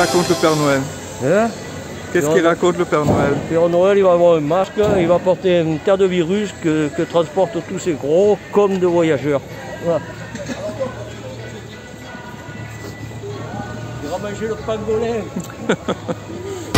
raconte le Père Noël? Hein? Qu'est-ce qu'il raconte le Père Noël? Le Père Noël, il va avoir un masque, il va porter un tas de virus que transportent tous ces gros comme de voyageurs. Voilà. Il va manger le pangolin.